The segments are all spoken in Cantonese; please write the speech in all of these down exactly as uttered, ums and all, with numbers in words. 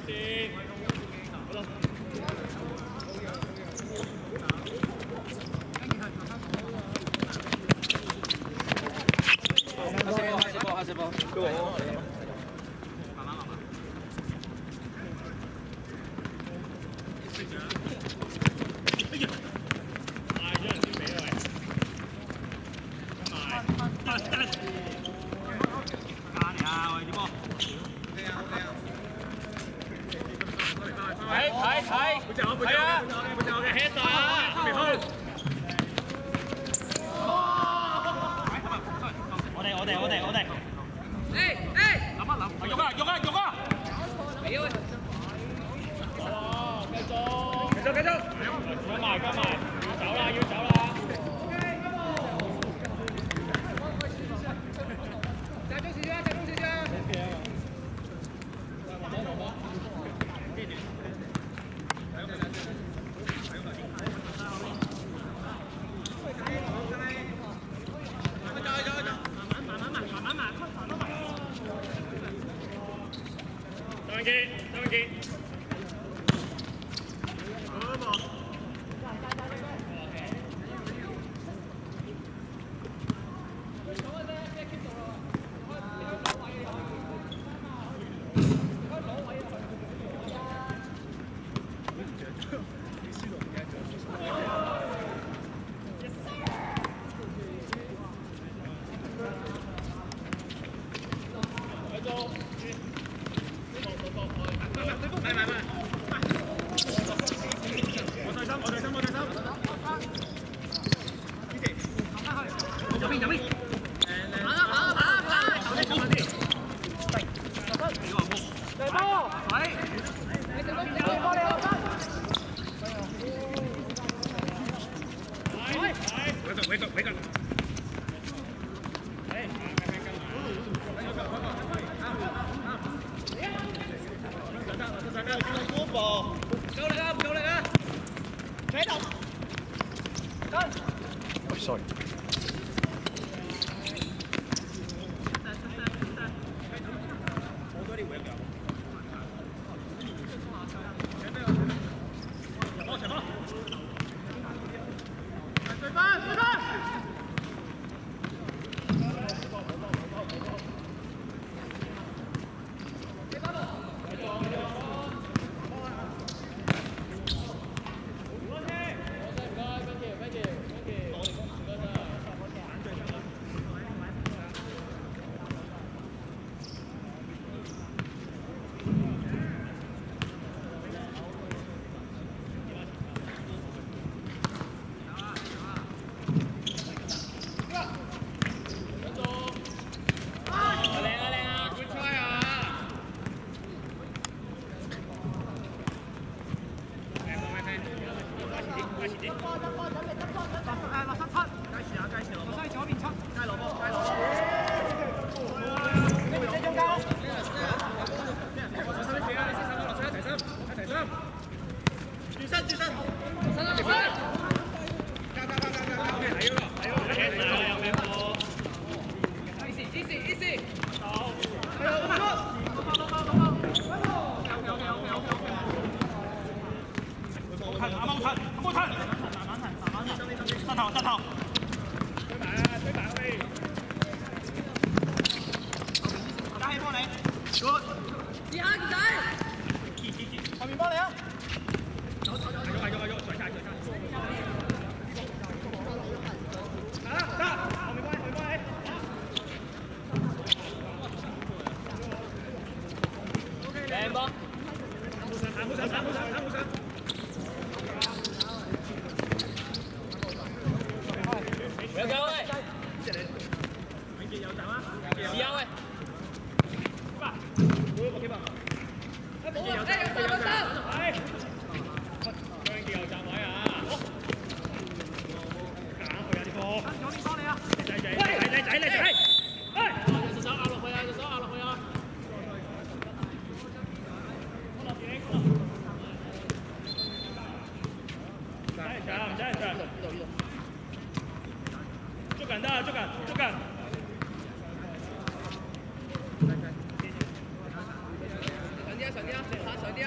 闪电，闪电，闪电。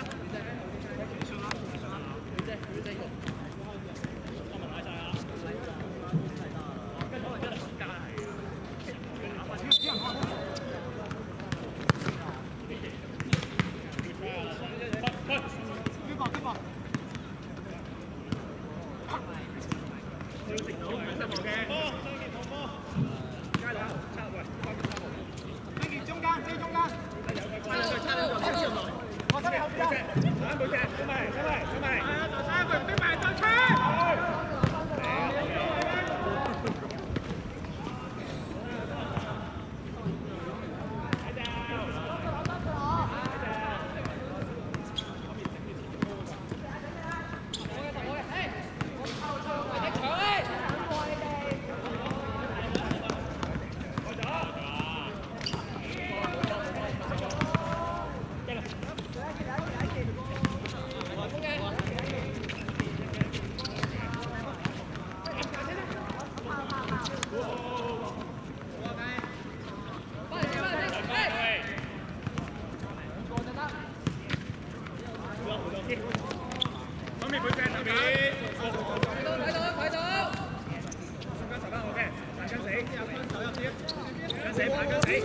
死，爬緊死。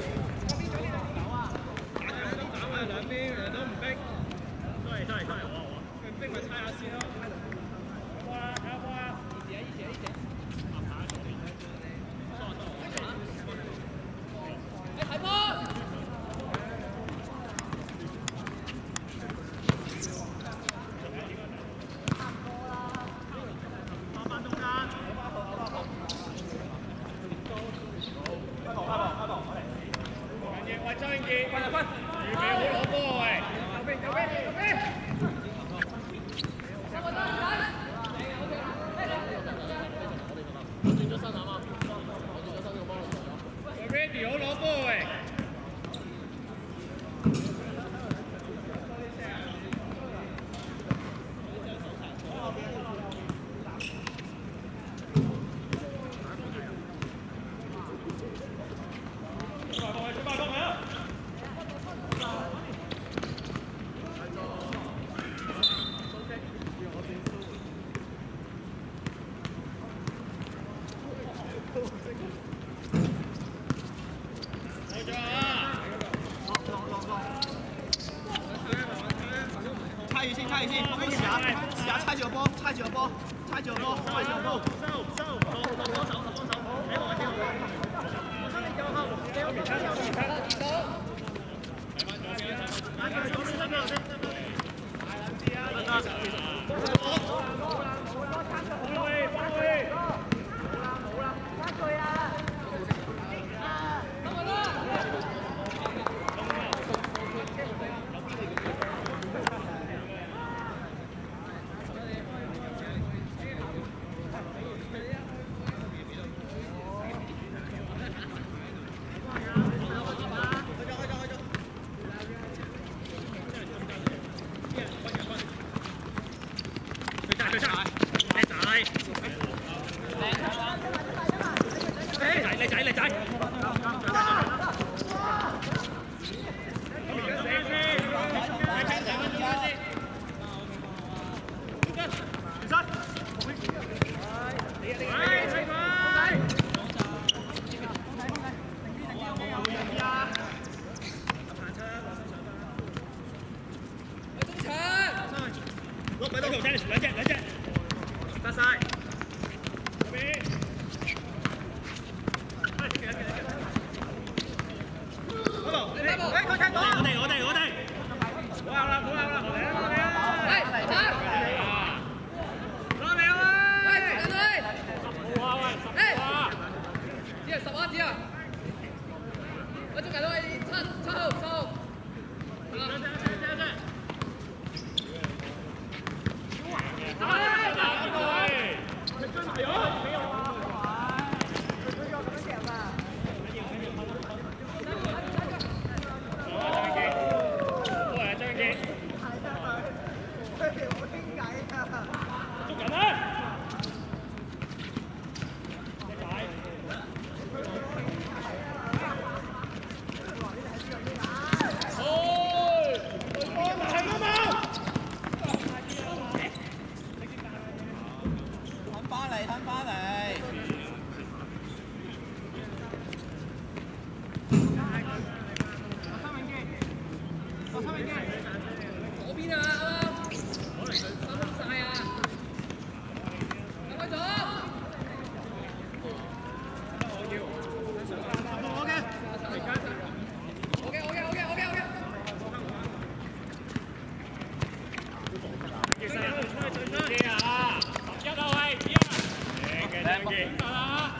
打緊打啊，兩邊兩都唔逼。都係都係都係我我。佢逼咪猜下先咯。有波啦，有波啦。一姐一姐一姐。哎，睇波！ ready 好攞波喂！ 猜住先，猜住先，我俾試下，試下猜住個波，猜住個波，猜住個波，猜住個波。收收，落落幫手，落幫手，俾我先。我幫你叫後，你我其他有其他見到。買翻左邊，買翻左邊，得得得。大兩支啊！得得。冇啦冇啦冇啦，撐住好位，好位。冇啦冇啦，撐住啊！啊，咁咪啦。 靚仔靚仔，落俾到條車，兩隻兩隻，得晒。 我哋我哋我哋，冇有啦冇有啦，嚟啊嚟啊！嚟打，攞命啊！喂，等佢，冇啊喂，誒，只係十啊只啊，我仲緊到係七七號七號，啊，等陣等陣等陣，打打打佢，你追埋咗，俾我啊！佢追咗咁樣夾啊！ 捉人啦！哦，係啊嘛！睇翻嚟，睇翻嚟。落三名機，落三名機，左邊啊！啱啱。 晒啊！入去咗。我嘅。我嘅我嘅我嘅我嘅我嘅。其實機啊！十一啊喂，一。靚嘅靚嘅。得啦。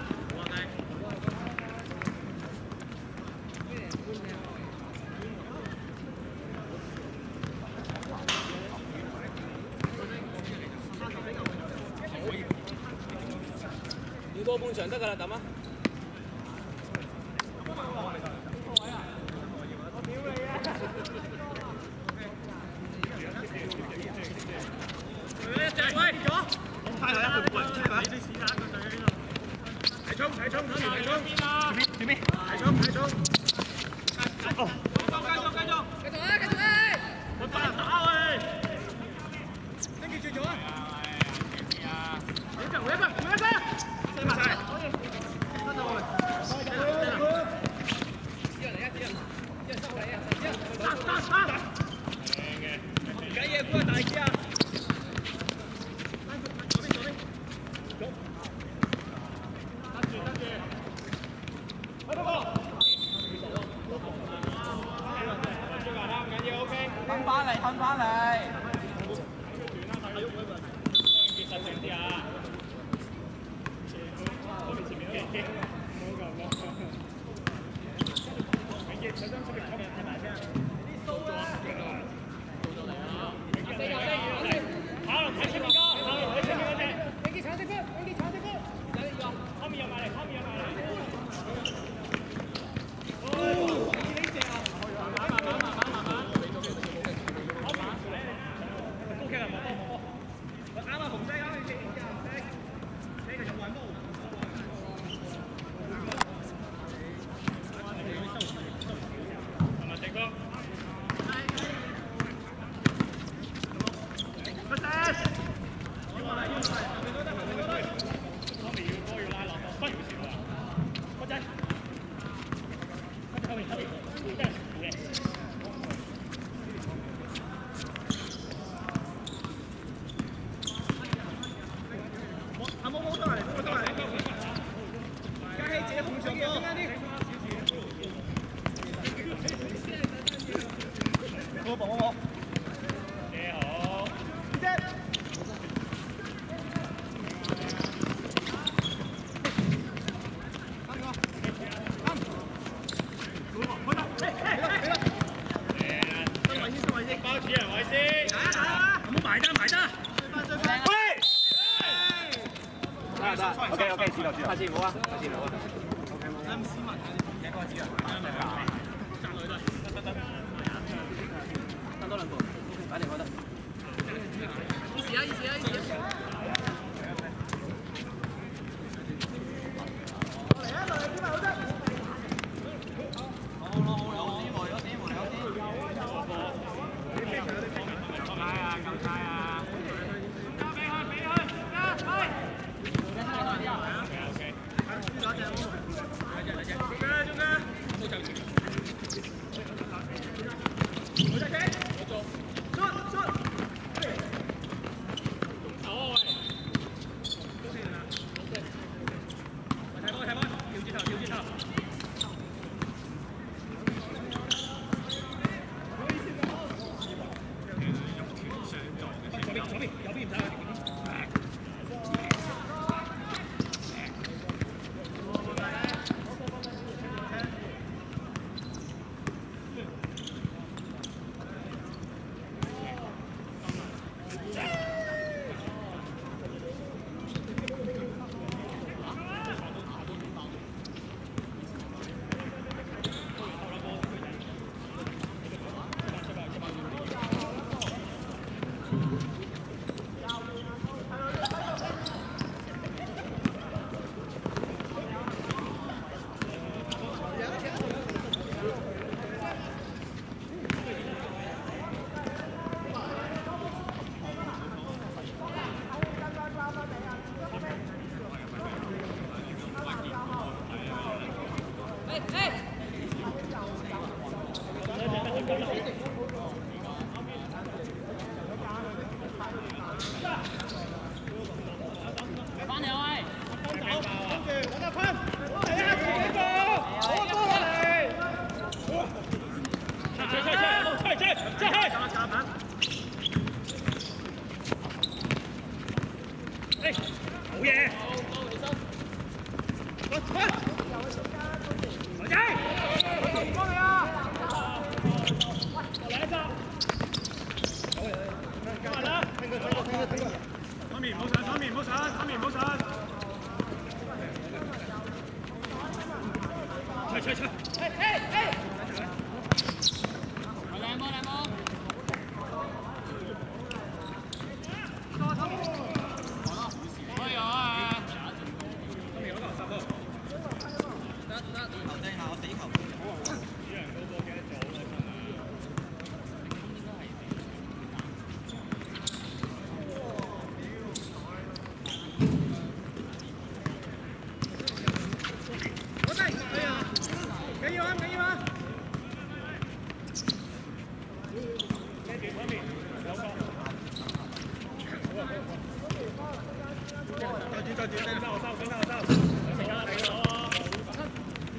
五個半場得㗎啦，抌啊！我屌你啊！佢一隻喂咗，猜佢一佢過嚟，猜佢。你試下個隊喺邊度？提衝提衝提衝！邊啊？前面前面！提衝提衝！哦！繼續繼續繼續！繼續啊繼續啊！我打人打喂！跟住轉咗啊！回一分回一分回一分！ 四百晒，得到。 翻嚟，吞翻嚟。 OK OK，知道知道，下次唔好啊，下次唔好啊。 啱斯文嘅嗰個字啊，賺女得，得得得，得多兩步，擺定開得。意思啊意思啊意思啊！嚟啊嚟，邊埋好得？好咯好咯，有啲有啲有啲。夠差啊夠差啊！交俾佢俾佢，加去。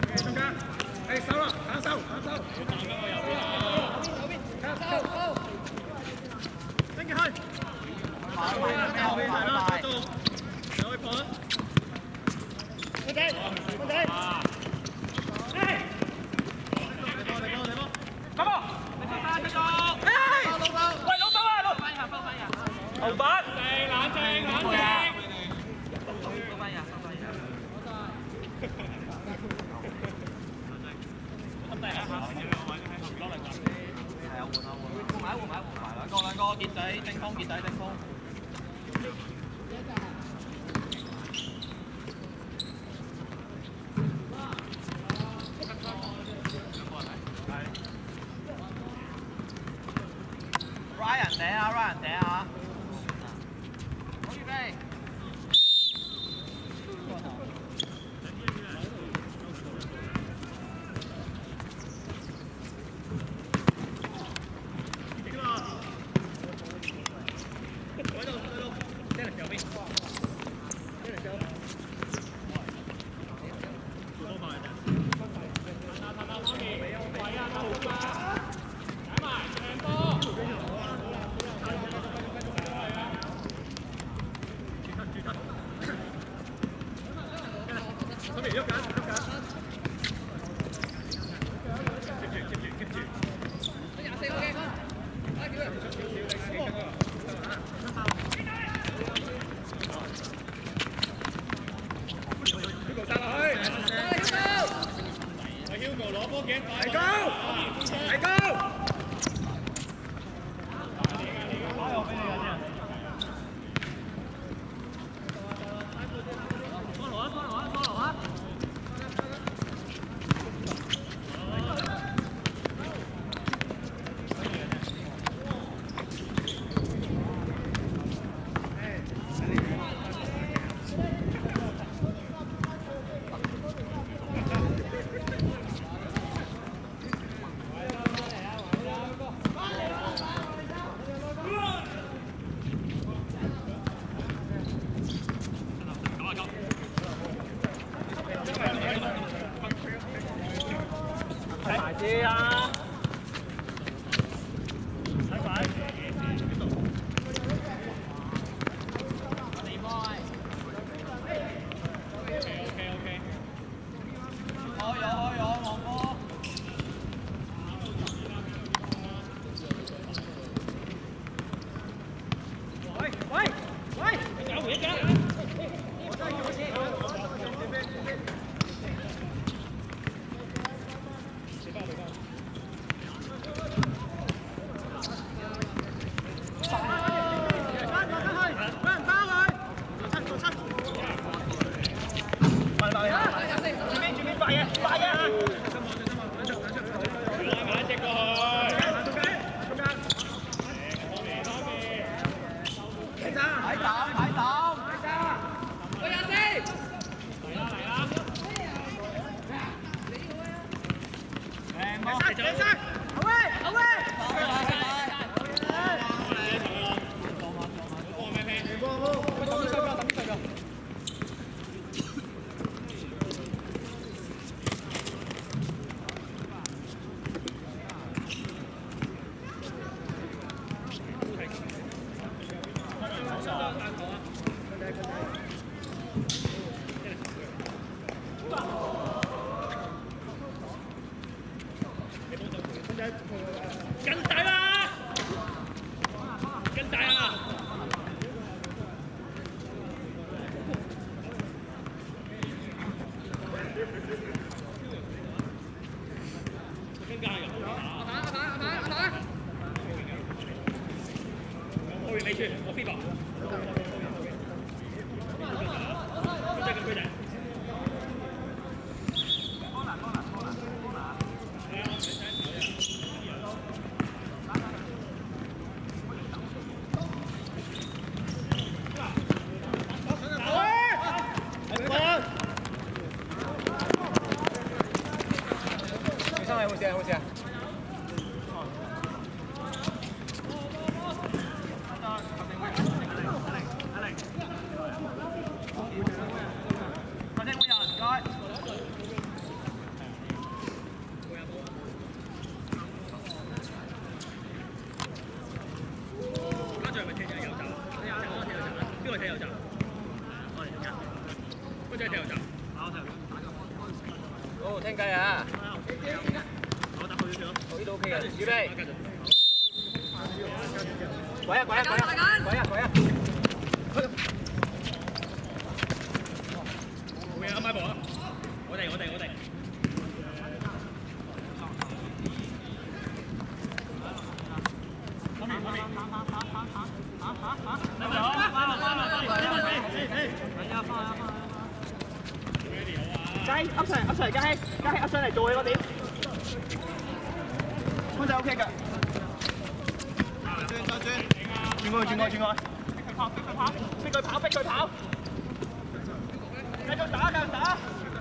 收啦，打收，打收。打緊我右邊啊！收收收。 後邊係啦，做有去破。 O K O K。哎！你波你波你波！come on！你出發繼續。哎！老豆，喂老豆啊！老翻下翻翻下。後發。冷靜冷靜冷靜。收翻下收翻下。咁第下下先攞兩個。係啊，換下換。換埋換埋換埋兩個兩個傑仔正鋒傑仔正鋒。Ryan 頂啊 ，Ryan 頂啊！好預備。 啲啊！ 睇快！地波係。OK OK OK。開咗開咗望波。喂喂喂！一回一腳。我真係要先。跟晒啦，跟晒啊！跟加油！阿坦阿坦阿坦阿坦，我完你處，我飛吧。佢真係咁佢哋。 好些好些。快啲，每人唔該。跟住係咪踢咗右走？右走啊！踢右走啦！邊個都 OK 嘅，預備。鬼啊鬼啊鬼啊鬼啊鬼啊！ 冇嘢，買部啊！我哋我哋我哋。方面方面。 嘉熙噏上嚟噏上嚟，嘉熙嘉熙噏上嚟做佢個點。康仔 OK 㗎。轉再轉，轉過去轉過去轉過去。逼佢跑逼佢跑，逼佢跑，逼佢跑。繼續打繼續打。